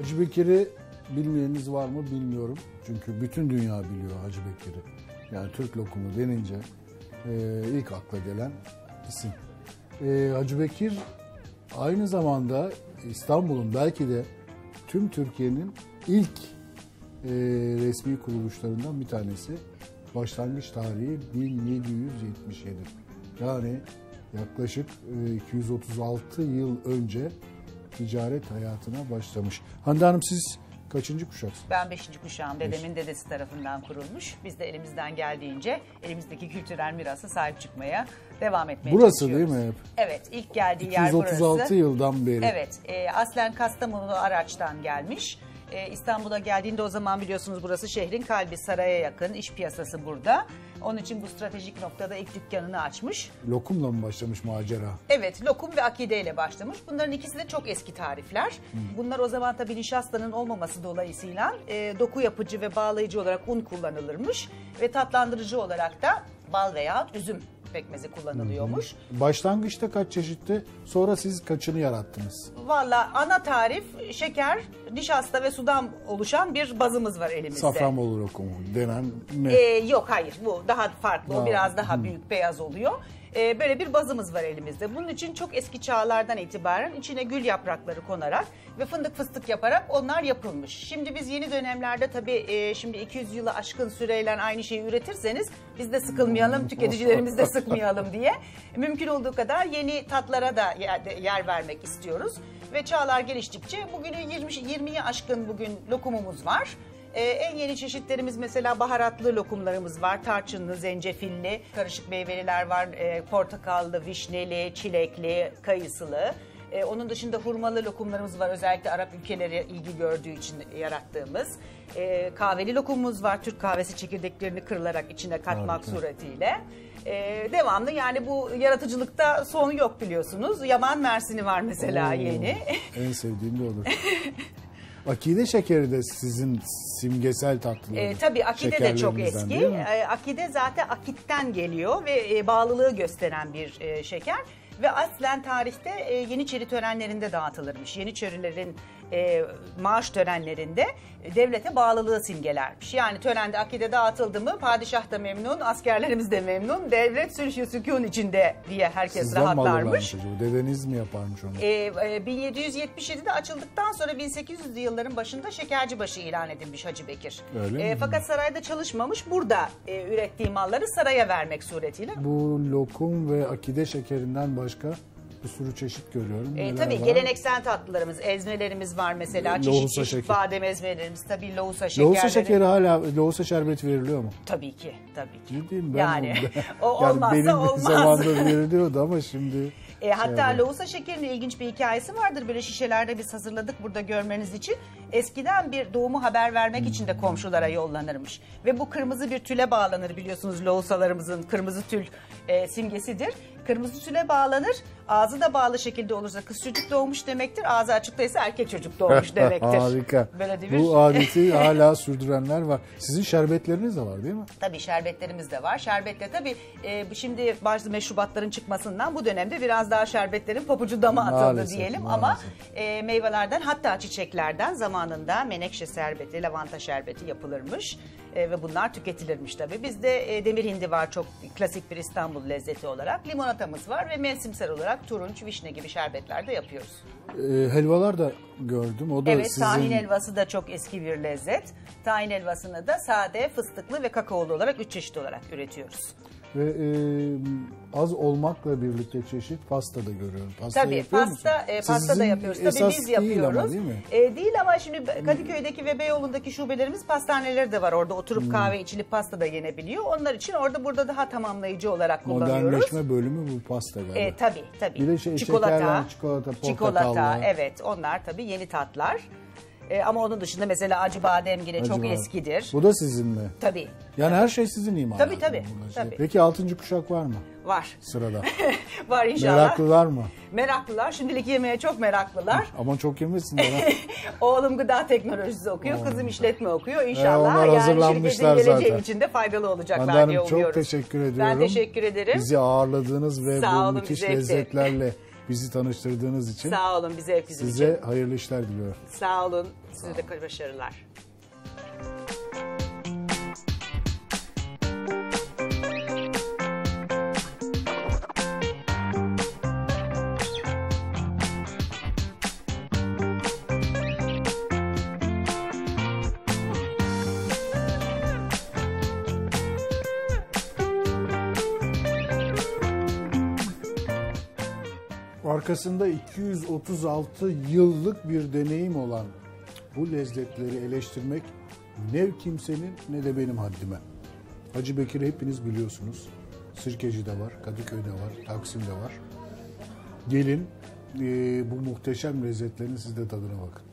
Hacı Bekir'i bilmeyeniniz var mı bilmiyorum. Çünkü bütün dünya biliyor Hacı Bekir'i. Yani Türk lokumu denince ilk akla gelen isim. Hacı Bekir aynı zamanda İstanbul'un belki de tüm Türkiye'nin ilk resmi kuruluşlarından bir tanesi. Başlangıç tarihi 1777. Yani yaklaşık 236 yıl önce ticaret hayatına başlamış. Hande Hanım siz kaçıncı kuşaksınız? Ben 5. kuşağım. Dedemin dedesi tarafından kurulmuş. Biz de elimizden geldiğince elimizdeki kültürel mirasa sahip çıkmaya devam etmeye burası çalışıyoruz. Değil mi hep? Evet, ilk geldiği yer burası. 236 yıldan beri. Evet, aslen Kastamonu Araç'tan gelmiş. İstanbul'a geldiğinde o zaman biliyorsunuz burası şehrin kalbi, saraya yakın, iş piyasası burada. Onun için bu stratejik noktada ilk dükkanını açmış. Lokumla mı başlamış macera? Evet, lokum ve akide ile başlamış. Bunların ikisi de çok eski tarifler. Bunlar o zaman tabii nişastanın olmaması dolayısıyla doku yapıcı ve bağlayıcı olarak un kullanılırmış. Ve tatlandırıcı olarak da bal veya üzüm pekmezi kullanılıyormuş. Başlangıçta kaç çeşitti? Sonra siz kaçını yarattınız? Valla ana tarif şeker, nişasta ve sudan oluşan bir bazımız var elimizde. Safranbolu lokumu denen ne? Yok hayır, bu daha farklı, o biraz daha büyük, beyaz oluyor. Böyle bir bazımız var elimizde. Bunun için çok eski çağlardan itibaren içine gül yaprakları konarak ve fındık fıstık yaparak onlar yapılmış. Şimdi biz yeni dönemlerde tabii şimdi 200 yılı aşkın süreyle aynı şeyi üretirseniz biz de sıkılmayalım, tüketicilerimiz de sıkmayalım diye mümkün olduğu kadar yeni tatlara da yer vermek istiyoruz. Ve çağlar geliştikçe bugünün 20'yi aşkın bugün lokumumuz var. En yeni çeşitlerimiz mesela baharatlı lokumlarımız var. Tarçınlı, zencefilli, karışık meyveliler var. Portakallı, vişneli, çilekli, kayısılı. Onun dışında hurmalı lokumlarımız var. Özellikle Arap ülkeleri ilgi gördüğü için yarattığımız. Kahveli lokumumuz var. Türk kahvesi çekirdeklerini kırılarak içine katmak suretiyle. Devamlı yani bu yaratıcılıkta son yok biliyorsunuz. Yaman Mersin'i var mesela yeni. En sevdiğim de olur. Akide şekeri de sizin simgesel tatlılarınız. Tabii akide de çok eski. Akide zaten akitten geliyor ve bağlılığı gösteren bir şeker. Ve aslen tarihte Yeniçeri törenlerinde dağıtılırmış. Yeniçerilerin maaş törenlerinde devlete bağlılığı simgelermiş. Yani törende akide dağıtıldı mı padişah da memnun, askerlerimiz de memnun, devlet sülh-i sükûn içinde diye herkes sizden rahatlarmış. Dedeniz mi yaparmış onu? 1777'de açıldıktan sonra 1800'lü yılların başında Şekercibaşı ilan edilmiş Hacı Bekir. Fakat sarayda çalışmamış, burada ürettiği malları saraya vermek suretiyle. Bu lokum ve akide şekerinden başka bir sürü çeşit görüyorum. Tabii geleneksel tatlılarımız, ezmelerimiz var mesela. Çeşit badem ezmelerimiz, tabii lohusa şekerleri. Lohusa şekeri hala, lohusa şerbeti veriliyor mu? Tabii ki, tabii ki. Ciddiyim ben. Yani o olmazsa benim olmaz. zamanında veriliyordu ama şimdi... Hatta lohusa şekerinin ilginç bir hikayesi vardır. Böyle şişelerde biz hazırladık burada görmeniz için. Eskiden bir doğumu haber vermek için de komşulara yollanırmış. Ve bu kırmızı bir tüle bağlanır biliyorsunuz, lohusalarımızın kırmızı tül simgesidir. Kırmızı tüle bağlanır, ağzı da bağlı şekilde olursa kız çocuk doğmuş demektir. Ağzı açıktaysa erkek çocuk doğmuş demektir. Harika. Böyle bu adeti hala sürdürenler var. Sizin şerbetleriniz de var değil mi? Tabii şerbetlerimiz de var. Şerbetle tabii şimdi bazı meşrubatların çıkmasından bu dönemde biraz daha şerbetlerin pabucu dama atıldı maalesef, diyelim. Maalesef. Ama meyvelerden hatta çiçeklerden zamanında menekşe şerbeti, lavanta şerbeti yapılırmış. Ve bunlar tüketilirmiş tabii. Bizde demir hindi var, çok klasik bir İstanbul lezzeti olarak. Limonatamız var ve mevsimsel olarak turunç, vişne gibi şerbetler de yapıyoruz. Helvalar da gördüm. O da evet, sizin... tahin helvası da çok eski bir lezzet. Tahin helvasını da sade, fıstıklı ve kakaolu olarak 3 çeşit olarak üretiyoruz. Ve az olmakla birlikte çeşit pasta da görüyorum. Pasta tabii pasta da yapıyoruz. Tabii biz yapıyoruz. Ama, değil mi? Değil ama şimdi Kadıköy'deki ve Beyoğlu'ndaki şubelerimiz pastaneleri de var. Orada oturup kahve içilip pasta da yenebiliyor. Onlar için orada burada daha tamamlayıcı olarak kullanıyoruz. Modernleşme bölümü bu pasta galiba. Tabii. Bir de çikolata, portakallı. Evet, onlar tabii yeni tatlar. Ama onun dışında mesela acı badem yine çok eskidir. Bu da sizin mi? Tabii. Yani her şey sizin imalatınız. Tabii. Peki 6. kuşak var mı? Var. Sırada. Var inşallah. Meraklılar mı? Meraklılar. Şimdilik yemeğe çok meraklılar. Ama çok yemesinler. Oğlum gıda teknolojisi okuyor. Kızım işletme okuyor. İnşallah onlar hazırlanmışlar şirketin geleceği zaten. için de faydalı olacaklar Hande Hanım, diye umuyoruz. çok teşekkür ediyorum. Ben teşekkür ederim. Bizi ağırladığınız ve Sağ bu olun, müthiş zevkti. lezzetlerle bizi tanıştırdığınız için. Sağ olun, bize hep bizim size için. hayırlı işler diliyorum. Sağ olun. Size de başarılar. Arkasında 236 yıllık bir deneyim olan bu lezzetleri eleştirmek ne kimsenin ne de benim haddime. Haci Bekir'i hepiniz biliyorsunuz. Sirkeci'de var, Kadıköy'de var, Taksim'de var. Gelin bu muhteşem lezzetlerin siz de tadına bakın.